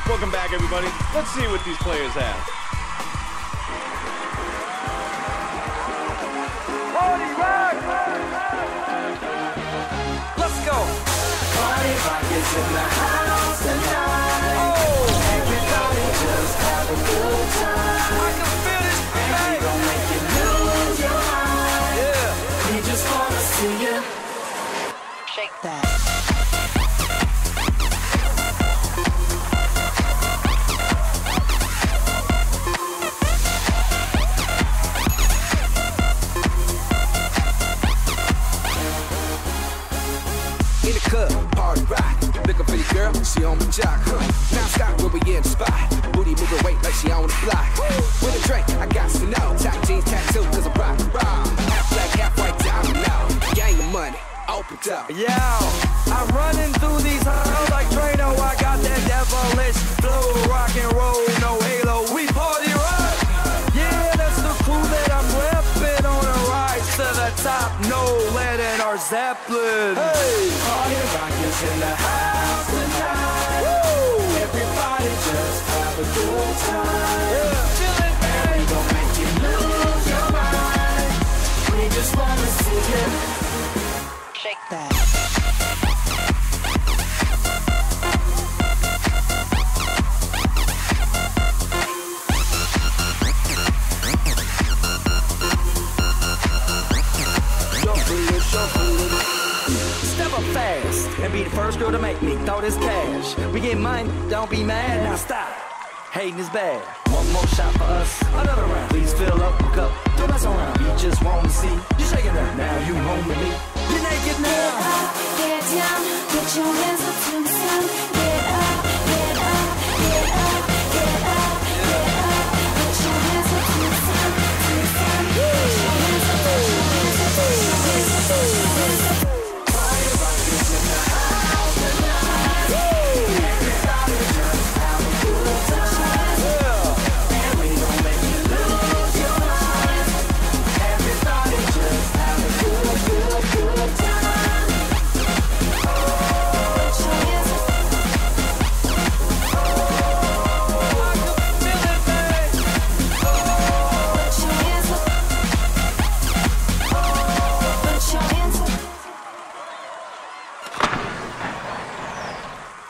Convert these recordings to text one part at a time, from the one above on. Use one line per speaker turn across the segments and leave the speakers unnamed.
Welcome back, everybody. Let's see what these players have.
Party rock! Let's go! Party rock is in the house tonight. Oh! Everybody just have a good time. I can feel this, baby. And we gon' make you lose your mind. Yeah. We just wanna see you shake that.
In the club, party rock. Looking for the girl, she on my jock. Now stop where we in the spot. Booty moving weight like she on the block. With a drink, I got to know. Top jeans tattoo, cause I'm rock. Half black, half white, diamond now. Gang of money, open up.
Yo, I'm running through these halls like Drano. I got that devilish flow, rock and roll, no halo. We party rock. Yeah, that's the crew that I'm repping on a rise to the top. No lead in our Zeppelin. Hey, party rock is in the house tonight. Woo! Everybody just have a good time. Yeah, chillin', and we gon' make you lose your mind. We just wanna see you shake that. Step up fast and be the first girl to make me throw this cash. We get money, don't be mad, now stop. Hating is bad. One more shot for us, another round. Please fill up a cup, don't mess around. We just want to see you shaking that. Now you home with me. You're naked now.
Get up, get down, put your hands up to the sun. Get up, get up, get up, get up, get up. Put your hands up to the sun, to the sun. Put your hands up, put your hands up, put your hands up, put your hands up.
Party rock is in the house tonight. Everybody just have a good time. Yeah. And we gon' make you lose your mind. Everybody just have a good time.
Put your hands up.
I can feel it, babe.
Put your hands up. Put your hands up.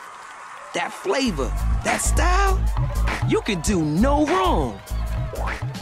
That flavor, that style, you can do no wrong.